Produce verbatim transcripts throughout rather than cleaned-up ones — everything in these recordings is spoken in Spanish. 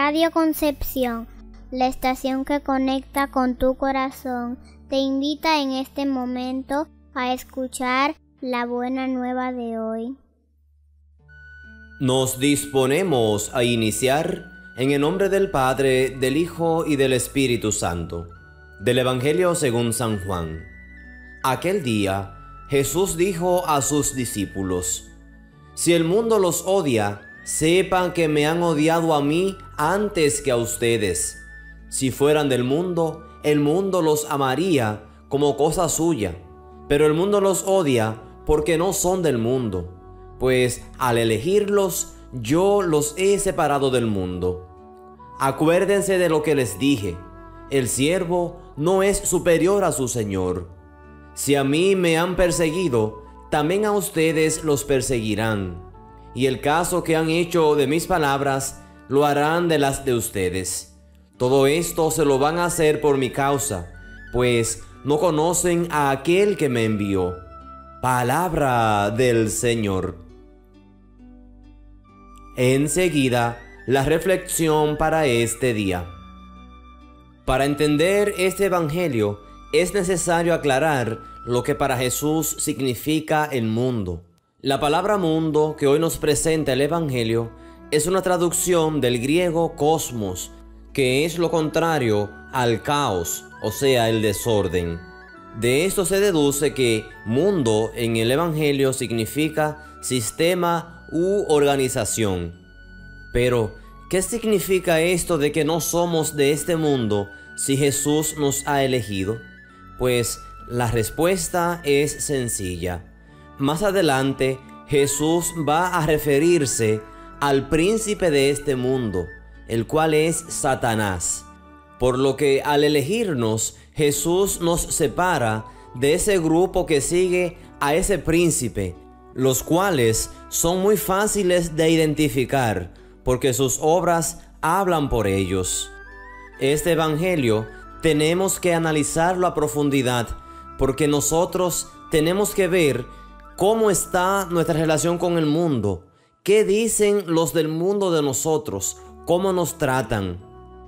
Radio Concepción, la estación que conecta con tu corazón, te invita en este momento a escuchar la buena nueva de hoy. Nos disponemos a iniciar en el nombre del Padre, del Hijo y del Espíritu Santo, del Evangelio según San Juan. Aquel día, Jesús dijo a sus discípulos: Si el mundo los odia, sepan que me han odiado a mí antes que a ustedes. Si fueran del mundo, el mundo los amaría como cosa suya, pero el mundo los odia porque no son del mundo, pues al elegirlos, yo los he separado del mundo. Acuérdense de lo que les dije: el siervo no es superior a su señor. Si a mí me han perseguido, también a ustedes los perseguirán. Y el caso que han hecho de mis palabras, lo harán de las de ustedes. Todo esto se lo van a hacer por mi causa, pues no conocen a aquel que me envió. Palabra del Señor. Enseguida, la reflexión para este día. Para entender este evangelio, es necesario aclarar lo que para Jesús significa el mundo. La palabra mundo que hoy nos presenta el evangelio es una traducción del griego cosmos, que es lo contrario al caos, o sea, el desorden. De esto se deduce que mundo en el evangelio significa sistema u organización. Pero, ¿qué significa esto de que no somos de este mundo si Jesús nos ha elegido? Pues la respuesta es sencilla. Más adelante, Jesús va a referirse al príncipe de este mundo, el cual es Satanás. Por lo que al elegirnos, Jesús nos separa de ese grupo que sigue a ese príncipe, los cuales son muy fáciles de identificar, porque sus obras hablan por ellos. Este evangelio tenemos que analizarlo a profundidad, porque nosotros tenemos que ver cómo está nuestra relación con el mundo, qué dicen los del mundo de nosotros, cómo nos tratan.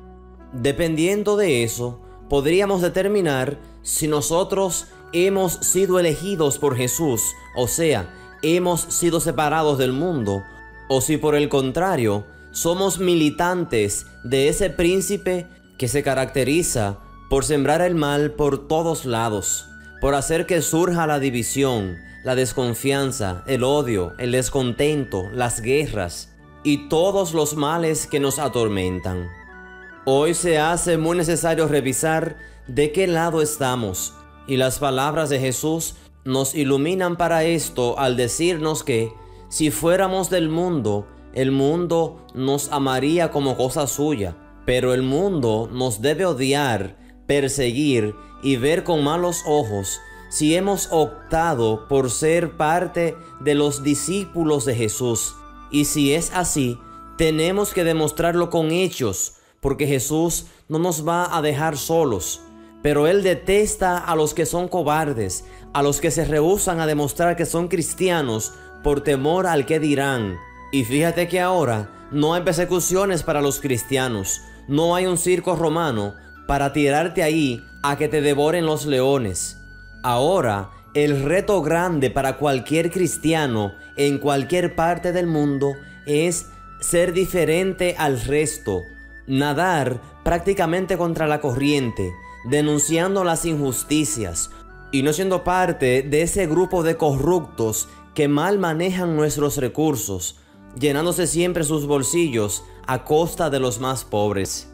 Dependiendo de eso, podríamos determinar si nosotros hemos sido elegidos por Jesús, o sea, hemos sido separados del mundo, o si por el contrario, somos militantes de ese príncipe que se caracteriza por sembrar el mal por todos lados, por hacer que surja la división, la desconfianza, el odio, el descontento, las guerras y todos los males que nos atormentan. Hoy se hace muy necesario revisar de qué lado estamos, y las palabras de Jesús nos iluminan para esto al decirnos que si fuéramos del mundo, el mundo nos amaría como cosa suya, pero el mundo nos debe odiar, perseguir y ver con malos ojos si hemos optado por ser parte de los discípulos de Jesús. Y si es así, tenemos que demostrarlo con hechos, porque Jesús no nos va a dejar solos. Pero Él detesta a los que son cobardes, a los que se rehúsan a demostrar que son cristianos por temor al que dirán. Y fíjate que ahora no hay persecuciones para los cristianos, no hay un circo romano para tirarte ahí a que te devoren los leones. Ahora, el reto grande para cualquier cristiano en cualquier parte del mundo es ser diferente al resto, nadar prácticamente contra la corriente, denunciando las injusticias y no siendo parte de ese grupo de corruptos que mal manejan nuestros recursos, llenándose siempre sus bolsillos a costa de los más pobres.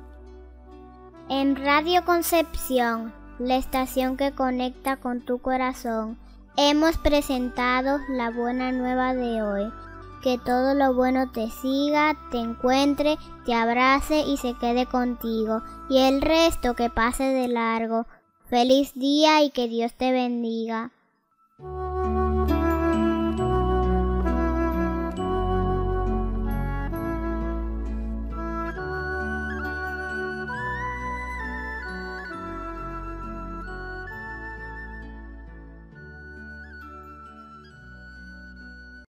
En Radio Concepción, la estación que conecta con tu corazón, hemos presentado la buena nueva de hoy. Que todo lo bueno te siga, te encuentre, te abrace y se quede contigo, y el resto que pase de largo. Feliz día y que Dios te bendiga.